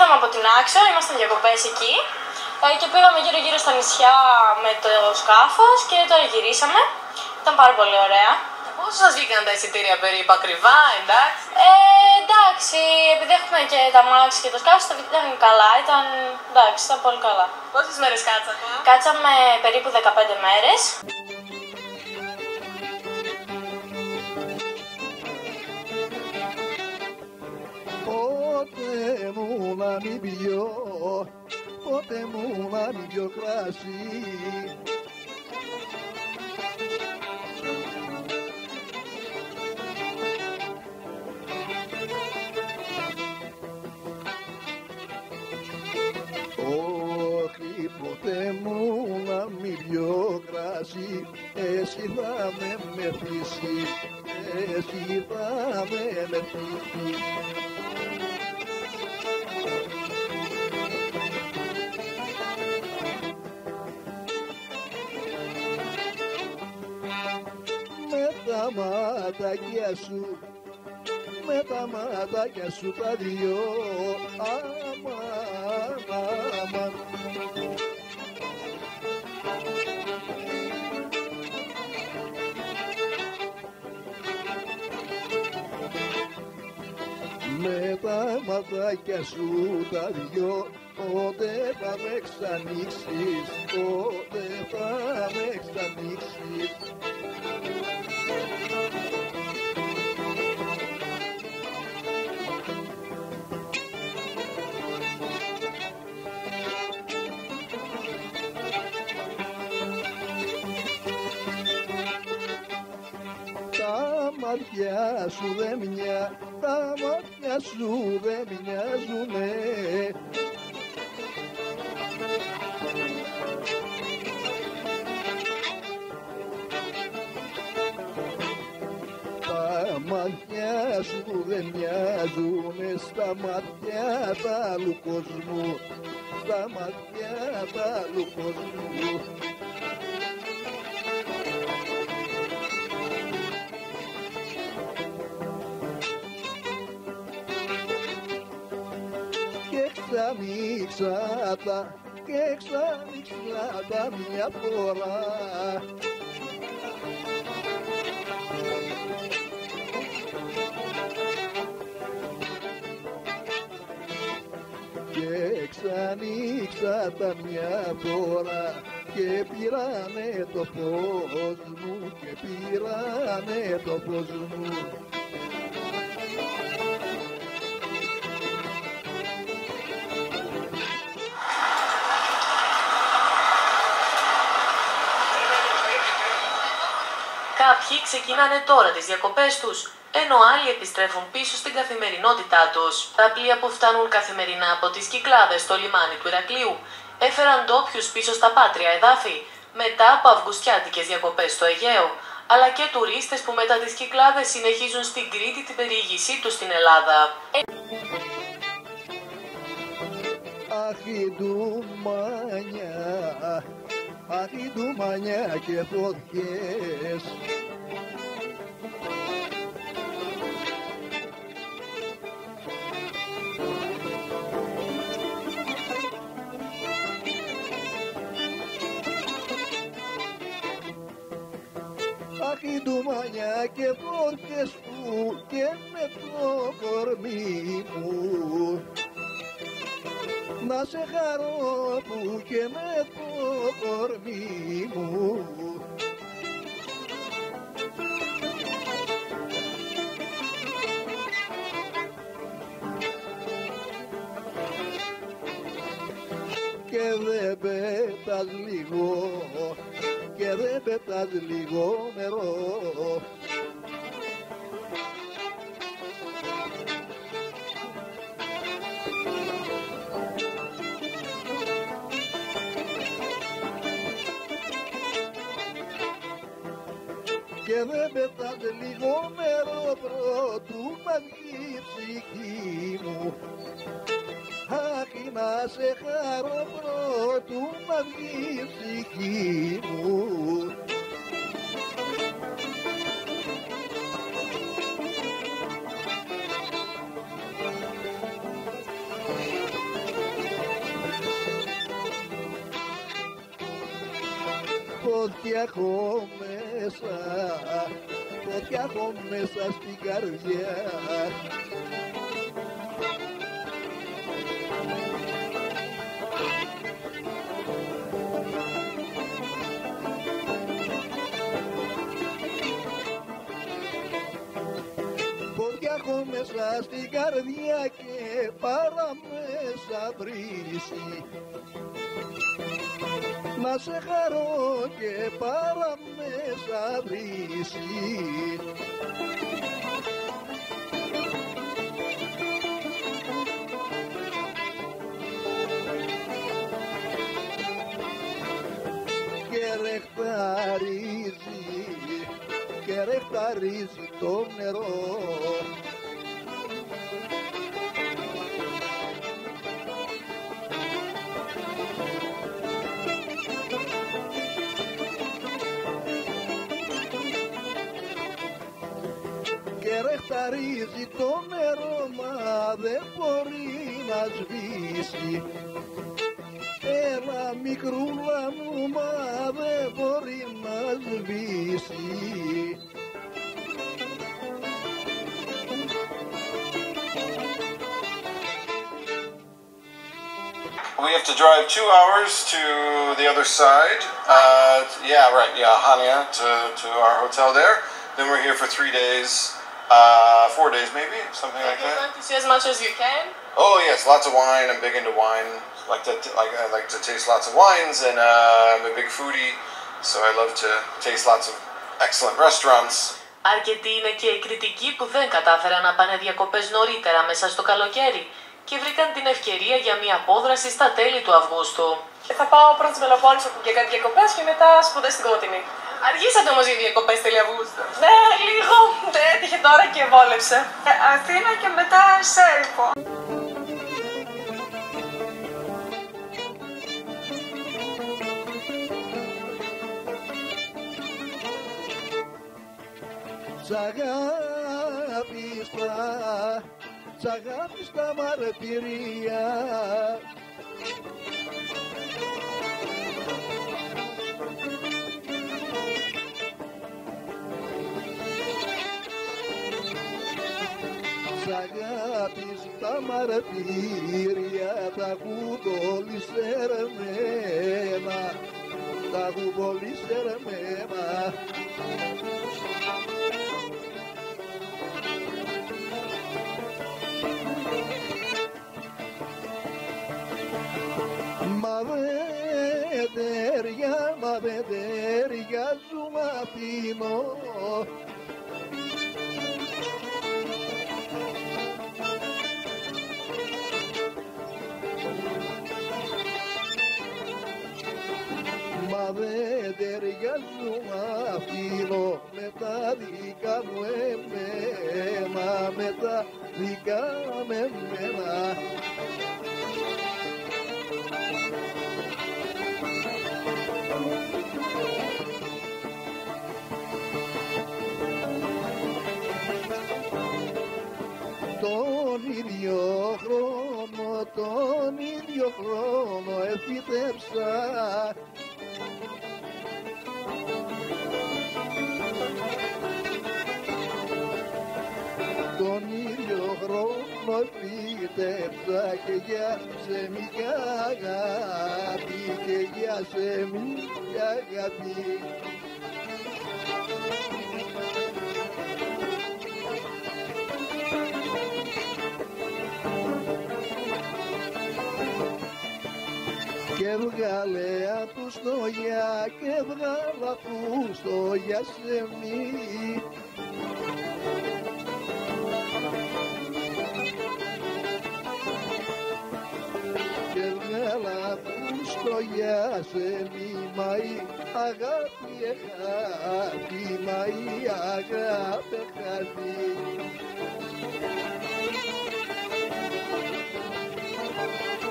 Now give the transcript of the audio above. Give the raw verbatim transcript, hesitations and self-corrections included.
Ήρθαμε από την Άξο, ήμασταν διακοπές εκεί και πήγαμε γύρω γύρω στα νησιά με το σκάφος και τώρα γυρίσαμε. Ήταν πάρα πολύ ωραία. Πόσο σας βγήκαν τα εισιτήρια περίπου, ακριβά, εντάξει? Ε, εντάξει, επειδή έχουμε και τα μάξι και το σκάφος, ήταν καλά, ήταν, εντάξει, ήταν πολύ καλά. Πόσες μέρες κάτσατε? Κάτσαμε περίπου δεκαπέντε μέρες. Πότε μου να μην πιω, πότε μου να μην πιω κράσι. Όχι ποτέ μου να μην πιω κράσι, εσύ θα με μεθύσεις, εσύ θα με μεθύσεις. Με τα ματάκια σου, με τα ματάκια σου τα δυο, αμάν, αμάν. Με τα ματάκια σου τα δυο, πότε θα με ξανοίξεις, πότε θα με ξανοίξεις. Τα μάτια σου δεν μοιάζουν, τα μάτια σου δεν μοιάζουνε. Τα μάτια σου δεν μοιάζουνε στα μάτια τ' άλλου κόσμου, στα μάτια τ' άλλου κόσμου. Και ξανοίξα τα, και ξανοίξα τα μια φορά. Και ξανοίξα τα μια φορά και πήρανε το φως μου, και πήρανε το φως μου. Κάποιοι ξεκινάνε τώρα τις διακοπές τους, ενώ άλλοι επιστρέφουν πίσω στην καθημερινότητά τους. Τα πλοία που φτάνουν καθημερινά από τις Κυκλάδες στο λιμάνι του Ηρακλείου έφεραν ντόπιους πίσω στα πάτρια εδάφη, μετά από αυγουστιάτικες διακοπές στο Αιγαίο, αλλά και τουρίστες που μετά τις Κυκλάδες συνεχίζουν στην Κρήτη την περιήγησή τους στην Ελλάδα. Αχ, η ντουμάνια, αχ, η ντουμάνια και φωτιές. Αχ, η ντουμάνια και φωτιές που και με το κορμί μου. Να σε χαρώ που και με το κορμί μου. Και δεν πέτας λίγο, και δεν πέτας λίγο νερό. Και δεν πετάς λίγο νερό πρότου μ' βγει η ψυχή μου. Αχ, να σε χαρώ πρότου μ' βγει η ψυχή μου. φωτιά έχω μέσα, φωτιά έχω μέσα στην καρδιά. Φωτιά έχω μέσα στην καρδιά και παραμέσα βρύση. Να σε χαρώ και παραμέσα βρύση. Και ρεχταρίζει, και ρεχταρίζει το νερό. Και ρεχταρίζει το νερό, μα δεν μπορεί να σβήσει. Έλα μικρούλα μου, μα δεν μπορεί να σβήσει. We have to drive two hours to the other side. Uh, yeah, right. Yeah, Hania to, to our hotel there. Then we're here for three days, uh, four days maybe, something like You're that. going to see as much as you can. Oh yes, lots of wine. I'm big into wine. Like to like I like to taste lots of wines, and uh, I'm a big foodie, so I love to taste lots of excellent restaurants. Αρκετοί είναι και οι κριτικοί που δεν κατάφεραν να πάνε διακοπές νωρίτερα μέσα στο καλοκαίρι και βρήκαν την ευκαιρία για μια απόδραση στα τέλη του Αυγούστου. Θα πάω πρώτα στη Πελοπόννησο για κάτι διακοπές και μετά σπουδές στην Κότινη. Αργήσατε όμως για διακοπές τέλη Αυγούστου. Ναι, λίγο. Δεν έτυχε τώρα και βόλεψε. Ε, Αθήνα και μετά Σέρπο. Σ' αγάπηστα, σ' αγάπηστα μαρτυρία. Σ' αγάπηστα μαρτυρία, τα έχουν πολύ σερμένα, τα έχουν πολύ σερμένα. Μα δεν ταιριά, μα δεν ταιριάζουμε Αθήνο. Μα δεν ταιριάζουμε Αθήνο με τα δικά μου εμένα, με τα δικά μου εμένα. Τον ίδιο χρόνο, τον ίδιο χρόνο εφήτεψα. Τον ίδιο χρόνο εφήτεψα και για ψεμικά αγάπη, και για ψεμικά αγάπη. Και έβγαλε του στο γεια, και έβγαλα του στο γεια σε μη. Και έβγαλα του στο γεια σε μη, μα η αγάπη αγάπη, μα η αγάπη αγάπη.